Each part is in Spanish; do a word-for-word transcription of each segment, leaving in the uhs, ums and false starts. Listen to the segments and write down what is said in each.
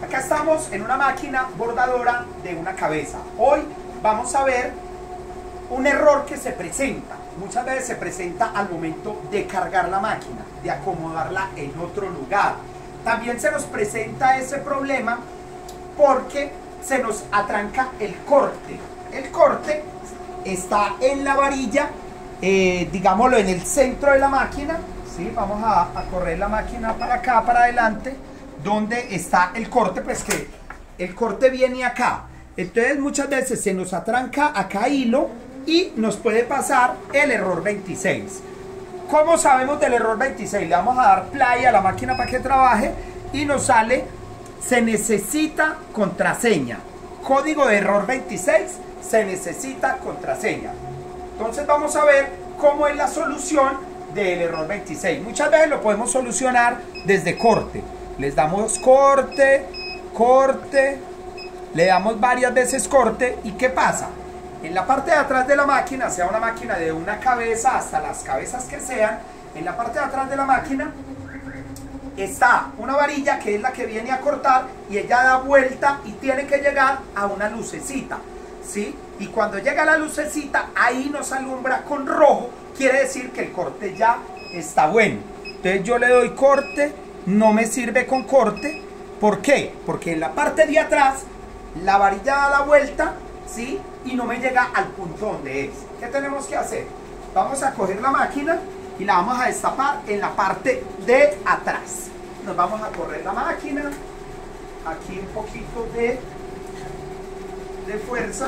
Acá estamos en una máquina bordadora de una cabeza. Hoy vamos a ver un error que se presenta. Muchas veces se presenta al momento de cargar la máquina, de acomodarla en otro lugar. También se nos presenta ese problema porque se nos atranca el corte. El corte está en la varilla, eh, digámoslo, en el centro de la máquina. ¿Sí? Vamos a, a correr la máquina para acá, para adelante, donde está el corte, pues que el corte viene acá. Entonces muchas veces se nos atranca acá hilo y nos puede pasar el error veintiséis. ¿Cómo sabemos del error veintiséis? Le vamos a dar play a la máquina para que trabaje y nos sale: se necesita contraseña. Código de error veintiséis, se necesita contraseña. Entonces vamos a ver cómo es la solución del error veintiséis. Muchas veces lo podemos solucionar desde corte. Les damos corte, corte, le damos varias veces corte. ¿Y qué pasa? En la parte de atrás de la máquina, sea una máquina de una cabeza hasta las cabezas que sean, en la parte de atrás de la máquina está una varilla que es la que viene a cortar y ella da vuelta y tiene que llegar a una lucecita, ¿sí? Y cuando llega a la lucecita, ahí nos alumbra con rojo, quiere decir que el corte ya está bueno. Entonces yo le doy corte, no me sirve con corte. ¿Por qué? Porque en la parte de atrás la varilla da la vuelta, ¿sí? Y no me llega al punto donde es. ¿Qué tenemos que hacer? Vamos a coger la máquina y la vamos a destapar en la parte de atrás. Nos vamos a correr la máquina. Aquí un poquito de, de fuerza.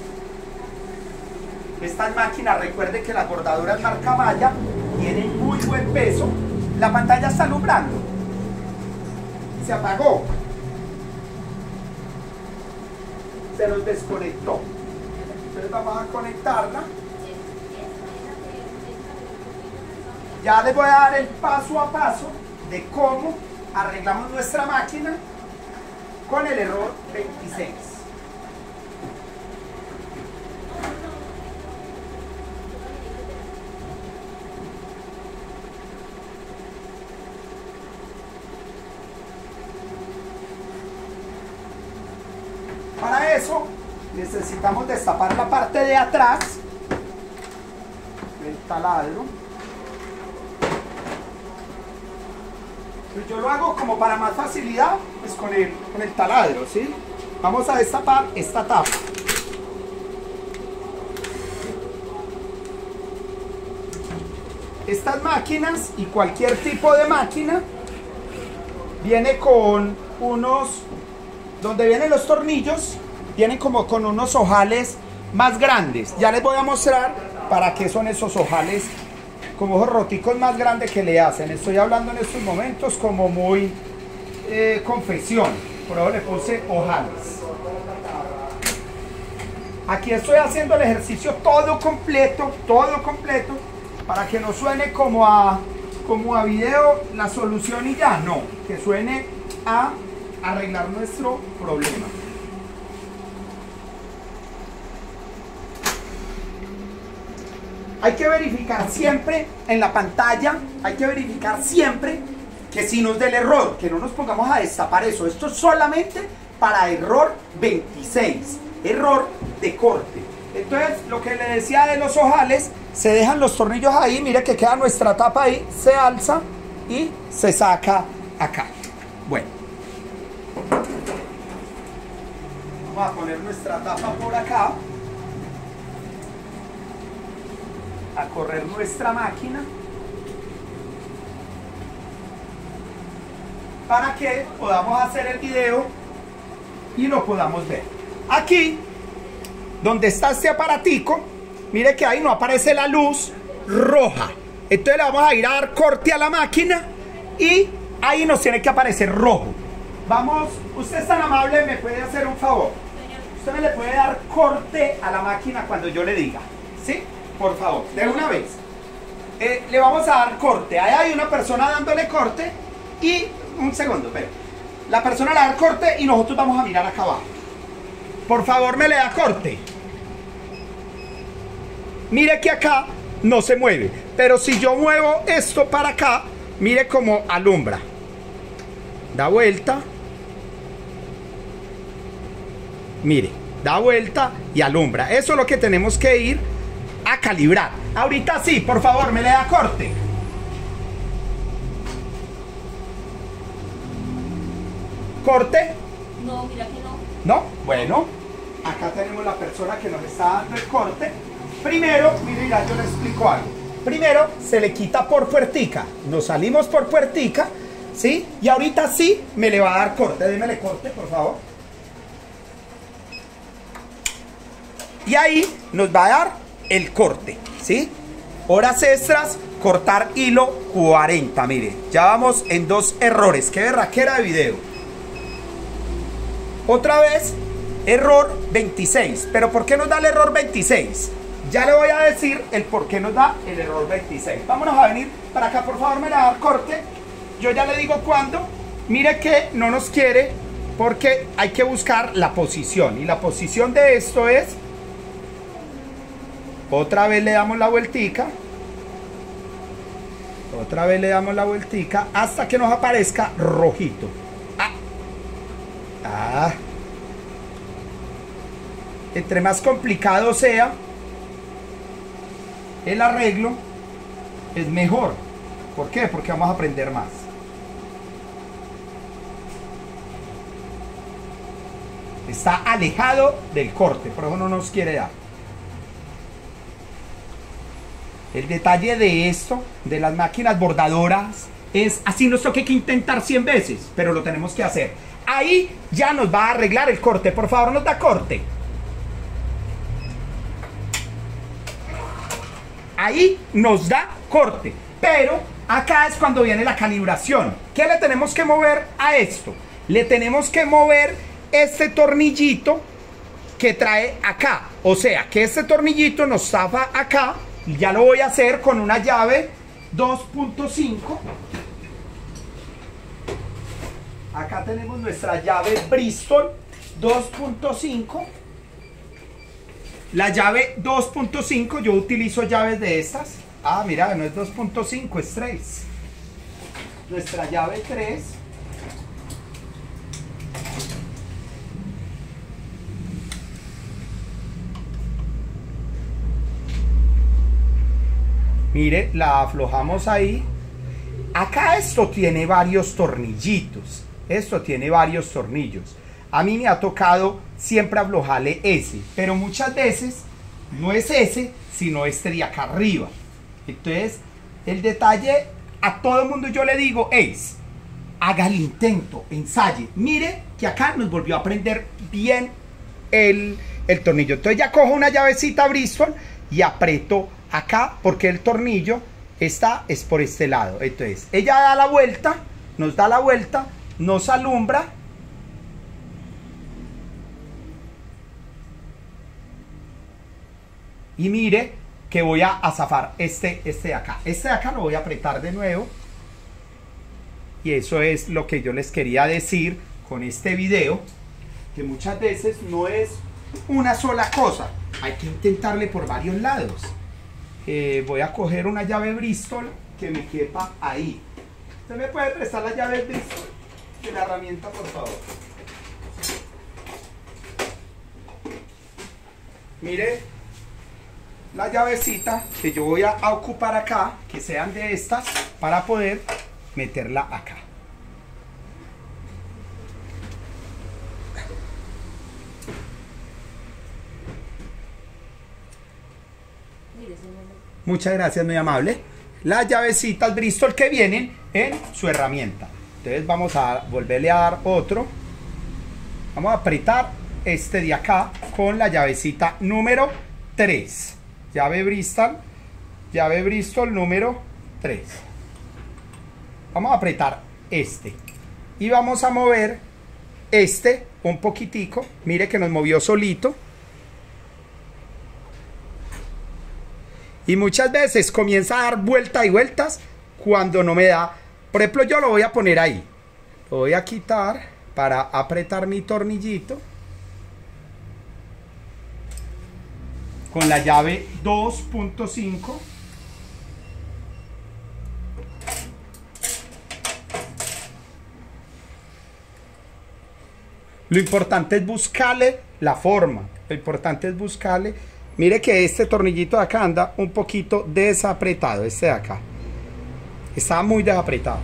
Estas máquinas, recuerde que las bordadoras marca Maya tienen muy buen peso. La pantalla está alumbrando. Se apagó. Se nos desconectó. Entonces vamos a conectarla. Ya les voy a dar el paso a paso de cómo arreglamos nuestra máquina con el error veintiséis. Para eso necesitamos destapar la parte de atrás del taladro. Pues yo lo hago como para más facilidad, pues con el, con el taladro, ¿sí? Vamos a destapar esta tapa. Estas máquinas y cualquier tipo de máquina viene con unos, donde vienen los tornillos, vienen como con unos ojales más grandes. Ya les voy a mostrar para qué son esos ojales, como esos roticos más grandes que le hacen. Estoy hablando en estos momentos como muy eh, confesión, por eso le puse ojales. Aquí estoy haciendo el ejercicio todo completo, todo completo, para que no suene como a, como a video la solución y ya, no, que suene a arreglar nuestro problema. Hay que verificar siempre en la pantalla, hay que verificar siempre que si nos da el error, que no nos pongamos a destapar eso. Esto es solamente para error veintiséis, error de corte. Entonces, lo que le decía de los ojales, se dejan los tornillos ahí, mire que queda nuestra tapa ahí, se alza y se saca acá. Bueno, vamos a poner nuestra tapa por acá, a correr nuestra máquina para que podamos hacer el video y lo podamos ver. Aquí donde está este aparatico, mire que ahí no aparece la luz roja, entonces le vamos a ir a dar corte a la máquina y ahí nos tiene que aparecer rojo. Vamos, usted es tan amable, me puede hacer un favor, usted me le puede dar corte a la máquina cuando yo le diga, ¿sí? Por favor, de una vez. Eh, le vamos a dar corte. Ahí hay una persona dándole corte y... Un segundo, espera. La persona le da corte y nosotros vamos a mirar acá abajo. Por favor, me le da corte. Mire que acá no se mueve. Pero si yo muevo esto para acá, mire cómo alumbra. Da vuelta. Mire, da vuelta y alumbra. Eso es lo que tenemos que ir a calibrar. Ahorita sí, por favor, me le da corte. ¿Corte? No, mira que no. ¿No? Bueno, acá tenemos la persona que nos está dando el corte. Primero, mire, ya yo le explico algo. Primero, se le quita por puertica. Nos salimos por puertica, ¿sí? Y ahorita sí me le va a dar corte. Démele corte, por favor. Y ahí nos va a dar el corte, ¿sí? Horas extras, cortar hilo cuarenta, mire. Ya vamos en dos errores. Qué berraquera de video. Otra vez, error veintiséis. ¿Pero por qué nos da el error veintiséis? Ya le voy a decir el por qué nos da el error veintiséis. Vámonos a venir para acá, por favor, me la da corte. Yo ya le digo cuándo. Mire que no nos quiere porque hay que buscar la posición. Y la posición de esto es... Otra vez le damos la vueltica. Otra vez le damos la vueltica hasta que nos aparezca rojito. Ah. Ah. Entre más complicado sea el arreglo, es mejor. ¿Por qué? Porque vamos a aprender más. Está alejado del corte, por eso no nos quiere dar. El detalle de esto, de las máquinas bordadoras, es así nos toque que intentar cien veces, pero lo tenemos que hacer. Ahí ya nos va a arreglar el corte. Por favor, nos da corte. Ahí nos da corte. Pero acá es cuando viene la calibración. ¿Qué le tenemos que mover a esto? Le tenemos que mover este tornillito que trae acá. O sea, que este tornillito nos zafa acá. Ya lo voy a hacer con una llave dos punto cinco. Acá tenemos nuestra llave Bristol dos punto cinco. La llave dos punto cinco, yo utilizo llaves de estas. Ah, mira, no es dos punto cinco, es tres. Nuestra llave tres. Mire, la aflojamos ahí. Acá esto tiene varios tornillitos. Esto tiene varios tornillos. A mí me ha tocado siempre aflojarle ese, pero muchas veces no es ese, sino este de acá arriba. Entonces, el detalle a todo el mundo yo le digo es, haga el intento, ensaye. Mire que acá nos volvió a prender bien el, el tornillo. Entonces ya cojo una llavecita Bristol y aprieto acá porque el tornillo está es por este lado. Entonces ella da la vuelta, nos da la vuelta, nos alumbra y mire que voy a, a zafar este, este de acá. Este de acá lo voy a apretar de nuevo y eso es lo que yo les quería decir con este video, que muchas veces no es una sola cosa, hay que intentarle por varios lados. Eh, voy a coger una llave Bristol que me quepa ahí. ¿Usted me puede prestar la llave Bristol de la herramienta, por favor? Mire la llavecita que yo voy a, a ocupar acá, que sean de estas, para poder meterla acá. Muchas gracias, muy amable. Las llavecitas Bristol que vienen en su herramienta. Entonces vamos a volverle a dar otro. Vamos a apretar este de acá con la llavecita número tres. Llave Bristol, llave Bristol número tres. Vamos a apretar este. Y vamos a mover este un poquitico. Mire que nos movió solito. Y muchas veces comienza a dar vueltas y vueltas cuando no me da. Por ejemplo, yo lo voy a poner ahí. Lo voy a quitar para apretar mi tornillito. Con la llave dos punto cinco. Lo importante es buscarle la forma. Lo importante es buscarle. Mire que este tornillito de acá anda un poquito desapretado. Este de acá. Está muy desapretado.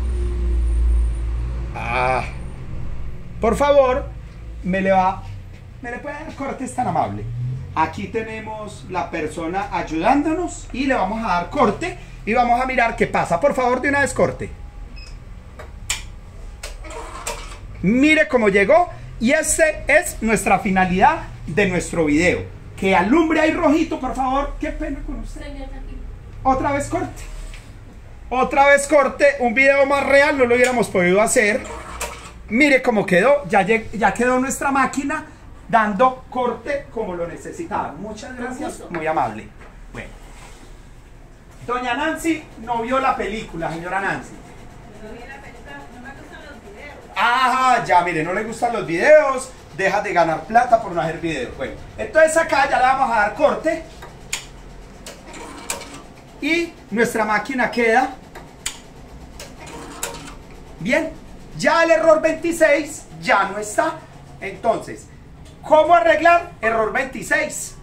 Ah. Por favor, me le va... ¿Me le puede dar cortes tan amable? Aquí tenemos la persona ayudándonos y le vamos a dar corte y vamos a mirar qué pasa. Por favor, de una vez corte. Mire cómo llegó y este es nuestra finalidad de nuestro video. Que alumbre ahí rojito, por favor. Qué pena con usted. Otra vez corte. Otra vez corte. Un video más real no lo hubiéramos podido hacer. Mire cómo quedó. Ya, ya quedó nuestra máquina dando corte como lo necesitaba. Muchas gracias. Muy amable. Bueno. Doña Nancy no vio la película, señora Nancy. No vi la película, no me gustan los videos. Ajá, ya, mire, no le gustan los videos. Deja de ganar plata por no hacer videos. Bueno, entonces acá ya le vamos a dar corte. Y nuestra máquina queda bien. Ya el error veintiséis ya no está. Entonces, ¿cómo arreglar error veintiséis?